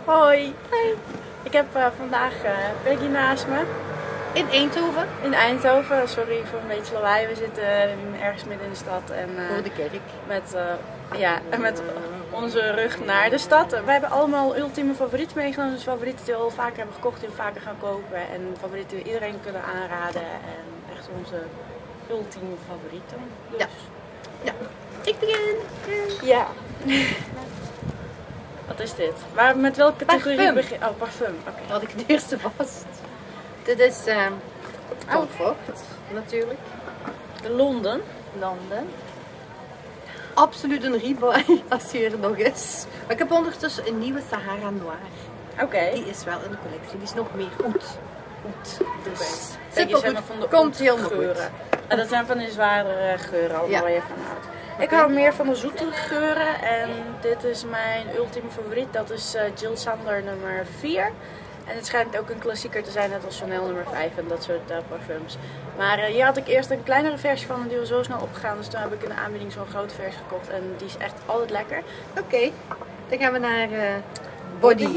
Hoi. Hoi. Ik heb vandaag Peggy naast me. In Eindhoven? In Eindhoven. Sorry voor een beetje lawaai. We zitten ergens midden in de stad. En, voor de kerk. Met onze rug naar de stad. Wij hebben allemaal ultieme favorieten meegenomen. Dus favorieten die we al vaker hebben gekocht, die we vaker gaan kopen. En favorieten die we iedereen kunnen aanraden. En echt onze ultieme favorieten. Dus. Ja. Ja. Ik begin. Ja. Wat is dit? Met welke categorie begin? Oh, parfum. Oké. Had ik het eerste vast. Dit is Tom Ford, natuurlijk. De Londen. Absoluut een rebuy als die er nog is. Maar ik heb ondertussen een nieuwe Sahara Noir. Oké. Die is wel in de collectie. Die is nog meer oud. Dus supergoed. Komt helemaal goed. En dat zijn van die zwaardere geuren al waar je van houdt. Ik hou meer van de zoetere geuren en dit is mijn ultieme favoriet. Dat is Jill Sander nummer 4. En het schijnt ook een klassieker te zijn, net als Chanel nummer 5 en dat soort parfums. Maar hier had ik eerst een kleinere versie van en die was zo snel opgegaan. Dus toen heb ik in de aanbieding zo'n grote versie gekocht en die is echt altijd lekker. Oké, dan gaan we naar Body.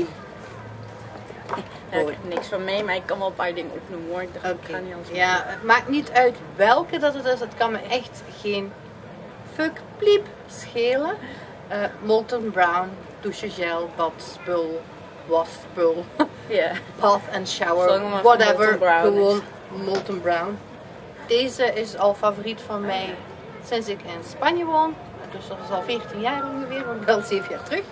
Ja, ik heb niks van mee, maar ik kan wel een paar dingen opnoemen hoor. Ik dacht, ik ga niet anders doen. Ja, het maakt niet uit welke dat het is. Het kan me echt geen fuck pliep schelen. Molten Brown, douchegel, badspul, wasspul, bath and shower, whatever. Gewoon Molten Brown. Deze is al favoriet van mij sinds ik in Spanje woon. Dus dat is al 14 jaar ongeveer, want wel 7 jaar terug.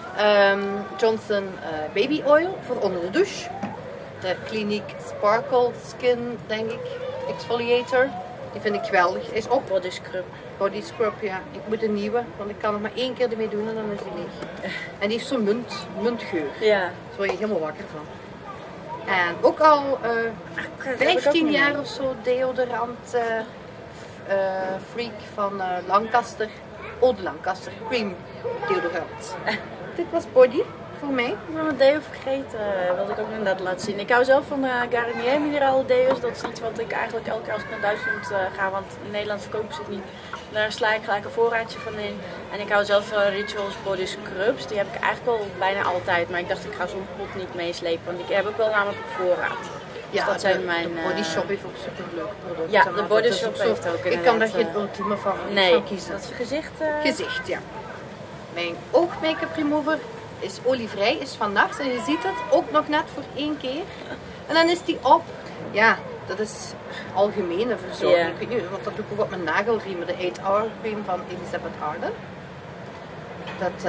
Johnson Baby Oil voor onder de douche. De Clinique Sparkle Skin, denk ik, Exfoliator. Die vind ik geweldig. Is op. Body Scrub. Body Scrub, ja. Ik moet een nieuwe, want ik kan nog maar 1 keer ermee doen en dan is die leeg. En die heeft zo'n muntgeur. Ja. Daar word je helemaal wakker van. En ook al 15 jaar of zo deodorant freak van Lancaster. Eau de Lancaster Cream deodorant. Dit was Body voor mij. Ik ben mijn deo vergeten, wilde ik ook inderdaad laten zien. Ik hou zelf van Garnier Mineral deo's. Dat is iets wat ik eigenlijk elke keer als ik naar Duitsland ga, want in Nederland verkopen ze het niet. Daar sla ik gelijk een voorraadje van in. En ik hou zelf van Rituals Body Scrubs. Die heb ik eigenlijk al bijna altijd. Maar ik dacht ik ga zo'n pot niet meeslepen, want ik heb ook wel namelijk op voorraad. Ja, dat zijn de Body Shop heeft ook super leuke producten. Ja, de Body Shop heeft ook Ik kan daar geen ultieme van kiezen. Dat is gezicht. Gezicht, ja. Mijn oog make-up remover is olievrij, is van nachts en je ziet het ook nog net voor 1 keer. En dan is die op. Ja, dat is algemene verzorging. Yeah. Ik weet niet, want dat doe ik ook op mijn nagelriemen. De 8 Hour Cream van Elizabeth Arden. Dat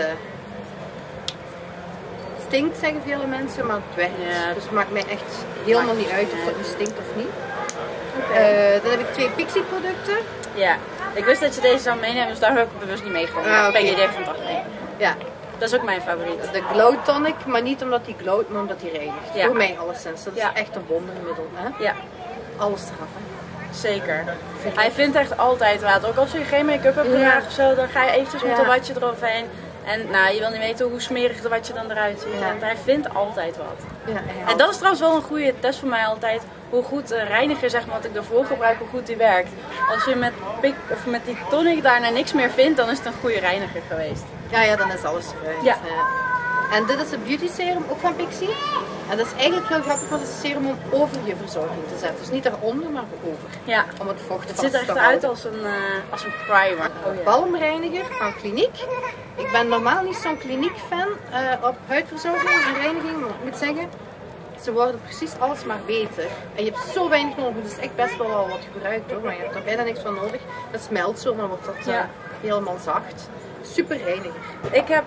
stinkt, zeggen vele mensen, maar het werkt. Ja. Dus het maakt mij echt helemaal niet uit of dat nu stinkt of niet. Dan heb ik 2 Pixie producten. Ja, ik wist dat je deze zou meenemen, dus daar heb ik bewust niet meegenomen. Ah, okay. Peggy deed van dag mee. Ja. Dat is ook mijn favoriet. De Glow Tonic, maar niet omdat die glowt, maar omdat die reinigt. Ja. Voor mij alleszins. Dat is echt een wondermiddel. Hè? Ja. Alles eraf. Hè? Zeker. Hij vindt echt altijd wat. Ook als je geen make-up hebt gedragen of zo, dan ga je eventjes met een watje eroverheen. En nou, je wil niet weten hoe smerig de watje dan eruit ziet. Ja. En hij vindt altijd wat. Ja, en dat is trouwens wel een goede test voor mij altijd. Hoe goed de reiniger, zeg maar, wat ik daarvoor gebruik, hoe goed die werkt. Als je met die tonic daarna niks meer vindt, dan is het een goede reiniger geweest. Ja, dan is alles eruit. Ja. En dit is een beauty serum, ook van Pixie. En dat is eigenlijk heel grappig, want het is een serum om over je verzorging te zetten. Dus niet daaronder, maar over. Ja. Om het vocht Het ziet er echt uit als een primer. Balmreiniger van Clinique. Ik ben normaal niet zo'n Clinique fan op huidverzorging en reiniging, maar ik moet zeggen, ze worden precies alles maar beter. En je hebt zo weinig nodig, het is echt best wel wat gebruikt hoor, maar je hebt er bijna niks van nodig. Dat smelt zo, dan wordt dat helemaal zacht. Super reiniger. Ik heb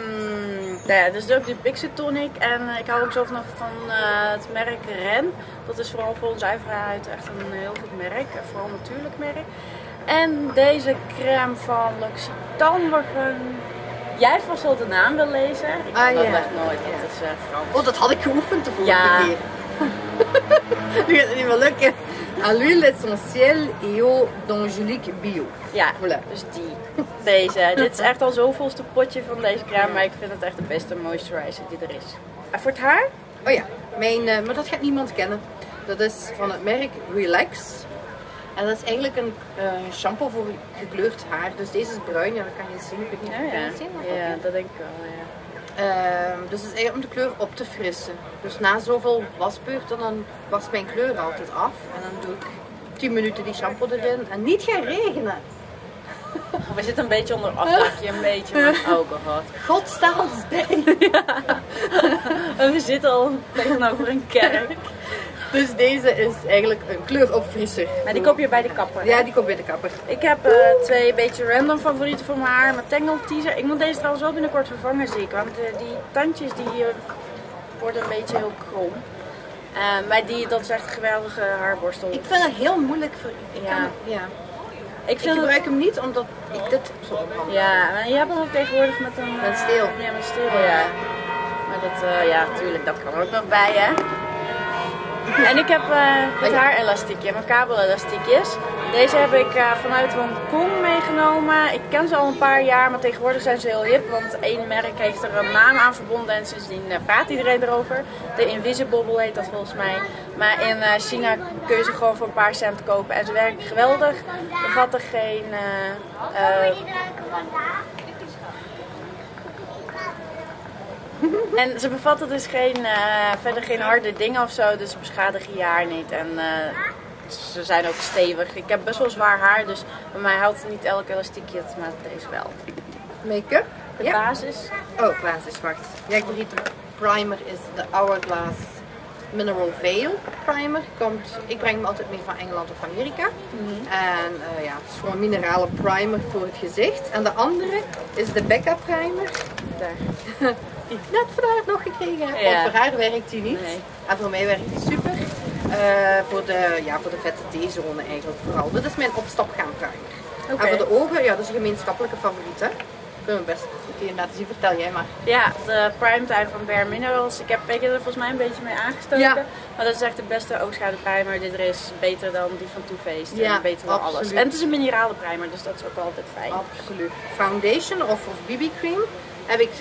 dus ook die Pixie Tonic en ik hou ook zelf nog van het merk Ren. Dat is vooral voor zuiverheid echt een heel goed merk, vooral natuurlijk merk. En deze crème van L'Occitane waarvan jij vast wel de naam wil lezen. Ik kan dat echt nooit, dat is Frans. Oh, dat had ik geoefend de vorige keer. Nu gaat het niet meer lukken. À l'huile essentielle et eau d'Angélique Bio. Ja, dus deze. Dit is echt al zoveelste potje van deze crème, maar ik vind het echt de beste moisturizer die er is. En voor het haar? Oh ja, maar dat gaat niemand kennen. Dat is van het merk Relax. En dat is eigenlijk een shampoo voor gekleurd haar. Dus deze is bruin, ja, dat kan je zien. Ik weet niet of je het zien. Ja, dat denk ik wel, ja. Dus het is eigenlijk om de kleur op te frissen. Dus na zoveel wasbeurten dan was mijn kleur altijd af. En dan doe ik 10 minuten die shampoo erin. En niet gaan regenen. We zitten een beetje onder afdakje, een beetje. Maar oh god. God staat ons bij. Ja. En we zitten al tegenover een kerk. Dus deze is eigenlijk een kleuropfrisser. Maar die koop je bij de kapper. Ja, die komt bij de kapper. Ik heb 2 beetje random favorieten voor mijn haar. Mijn Tangle teaser. Ik moet deze trouwens wel binnenkort vervangen zie ik. Want die tandjes die worden een beetje heel krom. Maar dat is echt een geweldige haarborstel. Ik vind het heel moeilijk voor Ik gebruik hem niet omdat ik dit zo ophandig. Ja, maar je hebt hem ook tegenwoordig met een steel. Ja, met steel, ja. Maar dat, ja, tuurlijk, dat kan er ook nog bij, hè. En ik heb het haarelastiekje, mijn kabelelastiekjes. Deze heb ik vanuit Hongkong meegenomen. Ik ken ze al een paar jaar, maar tegenwoordig zijn ze heel hip. Want één merk heeft er een naam aan verbonden en sindsdien praat iedereen erover. De Invisible heet dat volgens mij. Maar in China kun je ze gewoon voor een paar cent kopen. En ze werken geweldig. Bevatten geen... En ze bevatten dus verder geen harde dingen of zo, dus ze beschadigen je haar niet. En ze zijn ook stevig. Ik heb best wel zwaar haar, dus bij mij houdt niet elk elastiekje het, maar deze wel. Make-up? De basis. Oh, basis, wacht. Ja, ik vergeet de primer is de Hourglass Mineral Veil primer. Ik breng hem altijd mee van Engeland of Amerika. En ja, het is gewoon een minerale primer voor het gezicht. En de andere is de Becca primer. Daar. Die ik net vandaag nog gekregen heb. Want voor haar werkt die niet. Nee. En voor mij werkt die super. Voor de vette T-zone eigenlijk vooral. Dit is mijn opstapgaan-primer. Okay. En voor de ogen, ja, dat is een gemeenschappelijke favoriet, hè. Ik wil hem best een keer laten zien. Vertel jij maar. Ja, de Primetime van Bare Minerals. Ik heb er volgens mij een beetje mee aangestoken. Ja. Maar dat is echt de beste oogschaduwprimer. Dit is beter dan die van Too Faced. Ja, beter dan alles. En het is een minerale primer, dus dat is ook wel altijd fijn. Absoluut. Foundation of BB cream heb ik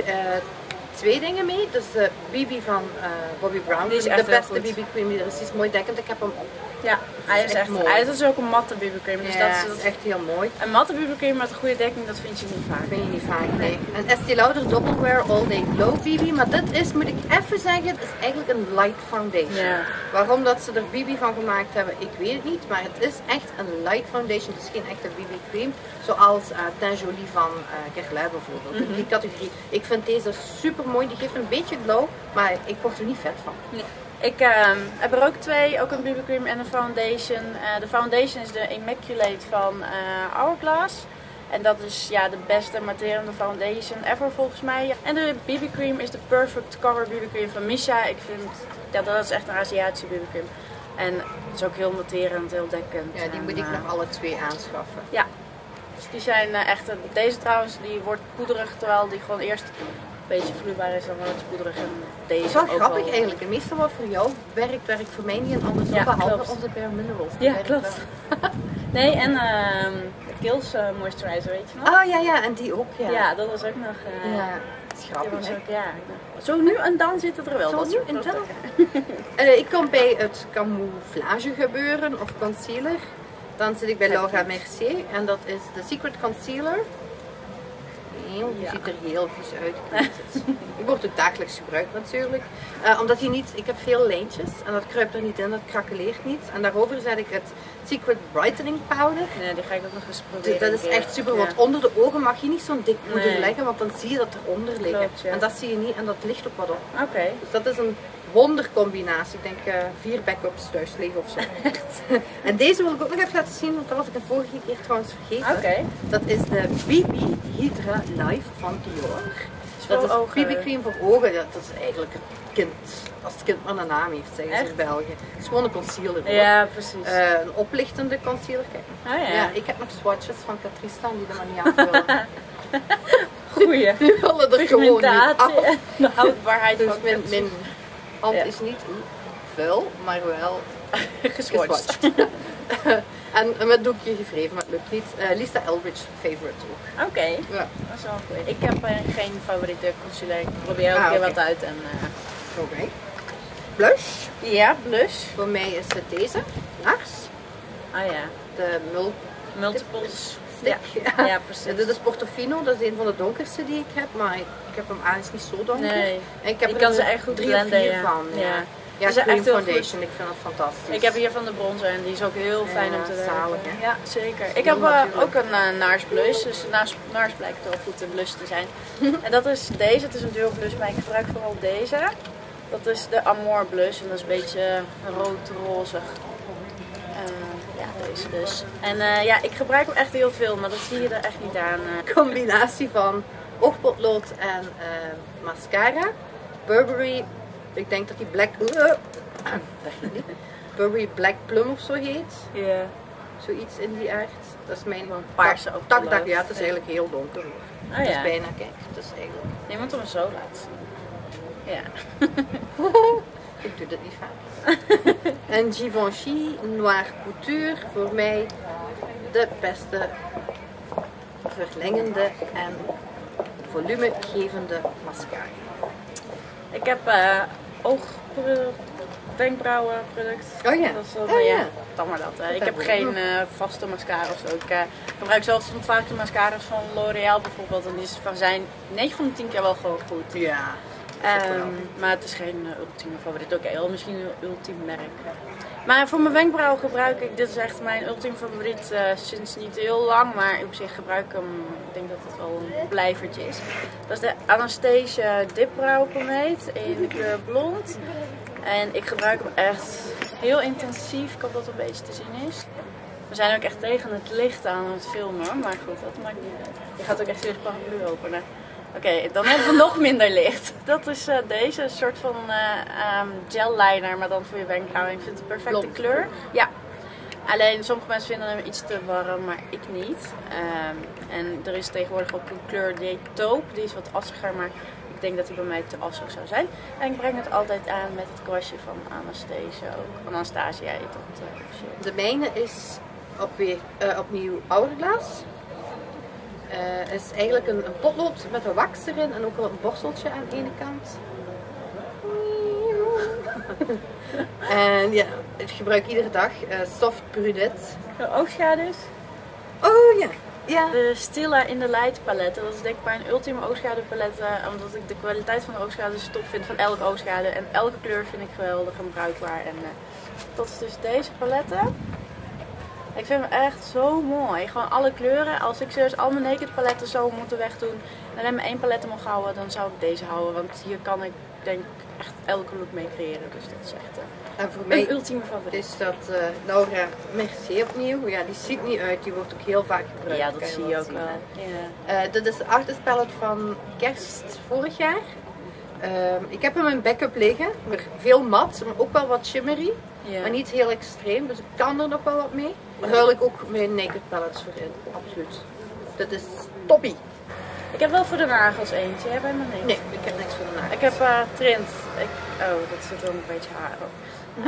2 dingen mee. Dus de BB van Bobbi Brown. Die is echt de beste BB cream die er is. Die is mooi dekkend. Ik heb hem op. Ja, hij is echt mooi. Hij is dus ook een matte BB cream. Dus ja, dat is echt heel mooi. Een matte BB cream met een goede dekking, dat vind je niet vaak. Vind je niet vaak, nee. En Estee Lauder Double Wear All Day Glow BB. Maar dit is, moet ik even zeggen, het is eigenlijk een light foundation. Ja. Waarom dat ze er BB van gemaakt hebben, ik weet het niet. Maar het is echt een light foundation. Het is geen echte BB cream. Zoals Teint Jolie van Guerlain bijvoorbeeld. Die categorie. Ik vind deze super mooi. Die geeft een beetje glow, maar ik word er niet vet van. Nee. Ik heb er ook 2, ook een BB cream en een foundation. De foundation is de Immaculate van Hourglass. En dat is ja, de beste matterende foundation ever volgens mij. En de BB cream is de Perfect Cover BB cream van Misha. Ik vind, ja, dat is echt een Aziatische BB cream. En het is ook heel matterend, heel dekkend. Ja, die moet ik nog alle 2 aanschaffen. Ja, dus die zijn echt, deze trouwens, die wordt poederig, terwijl die gewoon eerst een beetje vloeibaar is, dan wordt het poederig. En deze dat is wel grappig wel eigenlijk. En meestal wat voor jou werkt voor mij niet en andersom, ja, behalve onze Bare Minerals. Ja, klopt. Nee, en de Kiehl's moisturizer, weet je nog? Oh ja, en die ook, ja. Ja, dat was ook nog... ja, dat is grappig, ook, ja. Zo nu en dan zit het er wel. Zo dat nu en dan? Ik kom bij het camouflage gebeuren of concealer. Dan zit ik bij Laura Mercier en dat is de Secret Concealer. Die ziet er heel vies uit. Die wordt ook dagelijks gebruikt natuurlijk. Omdat hij niet, ik heb veel lijntjes en dat kruipt er niet in, dat krakeleert niet. En daarover zet ik het Secret Brightening Powder. Ja, die ga ik ook nog eens proberen. Dat is echt super, want onder de ogen mag je niet zo'n dik poeder leggen, want dan zie je dat eronder liggen. Klopt, ja. En dat zie je niet en dat ligt ook wat op. Oké. Dus dat is een wondercombinatie. Ik denk 4 backups thuis liggen of zo. Echt? En deze wil ik ook nog even laten zien, want dat was ik de vorige keer trouwens vergeten. Oké. Dat is de BB Hydra Live van Dior. Dat is BB cream voor ogen. Ja, dat is eigenlijk het kind. Als het kind maar een naam heeft, zeggen ze in België. Het is gewoon een concealer hoor. Ja, precies. Een oplichtende concealer. Kijk. Oh, ja. Ja, ik heb nog swatches van Catrice staan die er maar niet afvullen. Goeie. Die willen er gewoon niet af. De houdbaarheid dus van mijn hand is niet vuil, maar wel geswatcht. En met doekje gevreven, maar het lukt niet. Lisa Eldridge favorite ook. Oké, ja. Dat is wel goed. Ik heb geen favoriete concealer. Ik probeer elke keer wat uit. Oké. Blush? Ja, blush. Voor mij is het deze. Nars. Ah ja. De Multiples stick. Ja, precies. Dit is Portofino, dat is een van de donkerste die ik heb, maar ik heb hem aan, is niet zo donker. Nee. En ik heb Je kan ze echt goed 3 of 4 blenden, van. Ja, Die zijn Cream echt heel Foundation, ik vind dat fantastisch. Ik heb hier van de bronzer en die is ook heel fijn om te werken. zalig, hè? Ja, zeker. Ik heb ook een Nars blush, dus Nars blijkt wel goed te blush te zijn. En dat is deze, het is een duo blush, maar ik gebruik vooral deze. Dat is de Amore blush en dat is een beetje rood-rozig. Ja, deze dus. En ja, ik gebruik hem echt heel veel, maar dat zie je er echt niet aan. Combinatie van oogpotlood en mascara. Burberry, ik denk dat die Burberry Black Plum of zo heet. Ja. Zoiets in die aard. Dat is mijn paarse takdak. Ja, het is eigenlijk heel donker. Oh, Het ja. is bijna, kijk, het is eigenlijk... Je moet hem zo laten zien. Ja. Ik doe dit niet vaak. En Givenchy Noir Couture, voor mij de beste verlengende en volumegevende mascara. Ik heb wenkbrauwenproduct. Oh ja. Dat is wel, Oh ja. dan maar dat. Ik heb geen vaste mascara of zo. Ik gebruik zelfs vaak de mascara's van L'Oréal bijvoorbeeld. En die zijn 9 van de 10 keer wel gewoon goed. Ja. Maar het is geen ultieme favoriet. Oké, wel misschien een ultiem merk. Maar voor mijn wenkbrauwen gebruik ik, dit is echt mijn ultieme favoriet sinds niet heel lang. Maar op zich gebruik ik hem, ik denk dat het wel een blijvertje is. Dat is de Anastasia Dip Brow Pomade in de kleur blond. En ik gebruik hem echt heel intensief. Ik hoop dat het een beetje te zien is. We zijn ook echt tegen het licht aan het filmen, maar goed, dat maakt niet uit. Je gaat ook echt serieus paraplu openen. Oké, dan hebben we nog minder licht. Dat is deze, een soort van gel liner, maar dan voor je wenkbrauwen. Ik vind het een perfecte kleur. Ja. Alleen sommige mensen vinden hem iets te warm, maar ik niet. En er is tegenwoordig ook een kleur die heet taupe, die is wat assiger, maar ik denk dat hij bij mij te assig zou zijn. En ik breng het altijd aan met het kwastje van Anastasia ook. Van Anastasia heet dat. De mijne is opnieuw hourglass. Het is eigenlijk een potlood met een wax erin en ook wel een borsteltje aan de ene kant. En ja, ik gebruik iedere dag soft brunette. De oogschaduws. Oh ja. Ja. De Stila in the Light paletten. Dat is denk ik mijn ultieme oogschaduwpalet. Omdat ik de kwaliteit van de oogschaduws top vind van elke oogschaduw. En elke kleur vind ik geweldig en bruikbaar. En dat is dus deze paletten. Ik vind hem echt zo mooi. Gewoon alle kleuren. Als ik serieus al mijn naked paletten zo moeten wegdoen en alleen maar 1 palet mag houden, dan zou ik deze houden. Want hier kan ik denk echt elke look mee creëren. Dus dat is echt en voor mij een ultieme favoriet. Is dat Laura Mercier opnieuw. Ja, die ziet niet uit. Die wordt ook heel vaak gebruikt. Ja, dat zie je ook wel. Ja. Dit is de artist palette van kerst vorig jaar. Ik heb hem in backup liggen. Veel mat, maar ook wel wat shimmery. Ja. Maar niet heel extreem, dus ik kan er nog wel wat mee. Daar ruil ik ook mijn naked palettes voor in, absoluut. Dit is toppie. Ik heb wel voor de nagels eentje, jij bent maar niks. Nee, ik heb niks voor de nagels. Ik heb Trint. Oh, dat zit wel een beetje haar op.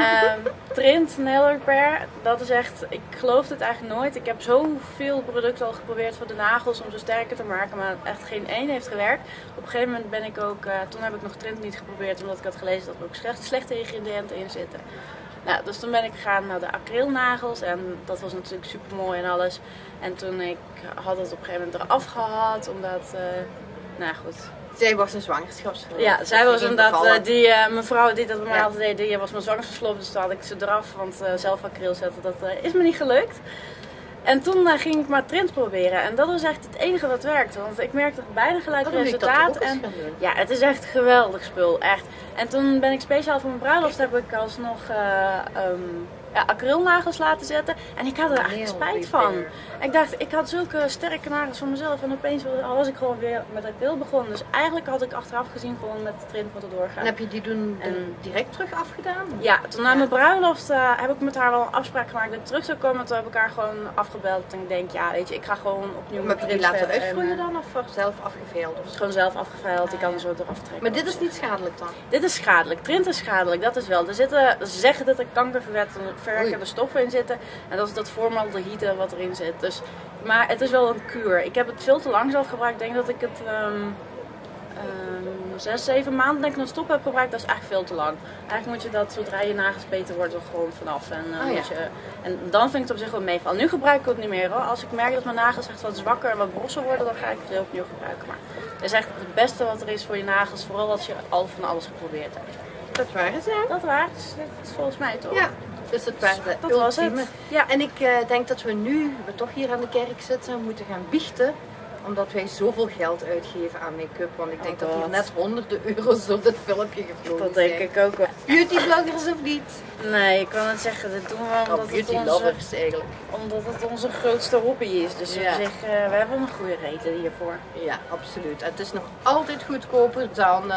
Trint Nail Repair, dat is echt, ik geloof het eigenlijk nooit. Ik heb zoveel producten al geprobeerd voor de nagels om ze sterker te maken, maar echt geen één heeft gewerkt. Op een gegeven moment ben ik ook, toen heb ik nog Trint niet geprobeerd, omdat ik had gelezen dat er ook slechte ingrediënten in zitten. Nou, dus toen ben ik gegaan naar de acrylnagels en dat was natuurlijk super mooi en alles. En toen ik had het op een gegeven moment eraf gehad, omdat, nou goed. Zij was een zwangerschapsverlof. Ja, zij was inderdaad, die mevrouw die dat bij mij altijd deed, die was mijn zwangerschapsverlof, dus toen had ik ze eraf, want zelf acryl zetten, dat is me niet gelukt. En toen ging ik maar Trint proberen en dat was echt het enige wat werkte, want ik merkte bijna gelijk resultaat. En ja, het is echt een geweldig spul, echt. En toen ben ik speciaal voor mijn bruiloft heb ik alsnog acrylnagels laten zetten en ik had er eigenlijk spijt van. Ik dacht, ik had zulke sterke nagels van mezelf en opeens was ik gewoon weer met acryl begonnen. Dus eigenlijk had ik achteraf gezien gewoon met de Trint moeten doorgaan. En heb je die toen direct terug afgedaan? Ja, toen na mijn bruiloft heb ik met haar wel een afspraak gemaakt dat ik terug zou komen. Toen heb ik haar gewoon afgebeld en ik denk, ja weet je, ik ga gewoon opnieuw met Trint verder. Maar heb je die laten uitgroeien dan of zelf afgeveild? Of gewoon zelf afgeveild, ik kan er zo eraf trekken. Maar dit is niet schadelijk dan? Dit is schadelijk, Trint is schadelijk, dat is wel. Ze zeggen dat er kankerverwekkende stoffen in zitten en dat is dat formaldehyde wat erin zit. Dus, maar het is wel een kuur. Ik heb het veel te lang zelf gebruikt. Ik denk dat ik het 6, 7 maanden denk ik non-stop heb gebruikt, dat is eigenlijk veel te lang. Eigenlijk moet je dat zodra je nagels beter worden er gewoon vanaf. En dan vind ik het op zich wel meevallen. Nu gebruik ik het niet meer hoor. Als ik merk dat mijn nagels echt wat zwakker en wat brosser worden, dan ga ik het opnieuw gebruiken. Maar het is echt het beste wat er is voor je nagels, vooral als je al van alles geprobeerd hebt. Dat waren ze. Dat was het volgens mij toch? Ja. Dus dat waren de dat ultieme. was het. Ja. En ik denk dat we toch hier aan de kerk zitten, moeten gaan biechten. Omdat wij zoveel geld uitgeven aan make-up. Want ik denk dat hier net honderden euro's door dit filmpje gevlogen Dat denk ik ook wel. Beautybloggers of niet? Nee, ik kan het zeggen. Dat doen we omdat beautylovers eigenlijk. Omdat het onze grootste hobby is. Dus op zich, we hebben een goede reden hiervoor. Ja, absoluut. Het is nog altijd goedkoper dan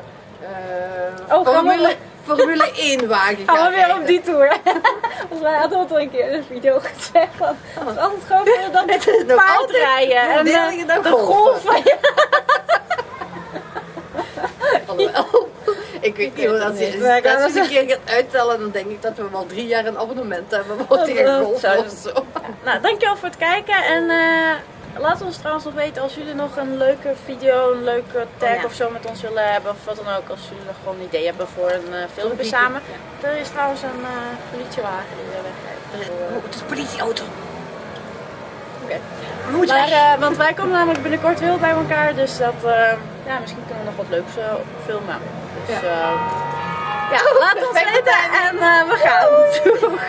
Formule 1 wagen gaan we weer op die tour. Want wij hadden het al een keer in een video gezegd. Het is altijd gewoon dat met paardrijden en de golven. Alhoewel, ik weet niet, als je dat een keer gaat uittellen, dan denk ik dat we wel 3 jaar een abonnement hebben tegen golven of zo. Nou, dankjewel voor het kijken en laat ons trouwens nog weten als jullie nog een leuke video, een leuke tag of zo met ons willen hebben of wat dan ook. Als jullie nog gewoon een idee hebben voor een filmpje samen. Er is trouwens een politiewagen die wegrijdt. Het is een politieauto. Oké. Want wij komen namelijk binnenkort heel bij elkaar, dus dat, misschien kunnen we nog wat leuks filmen. Dus laat ons weten en we gaan.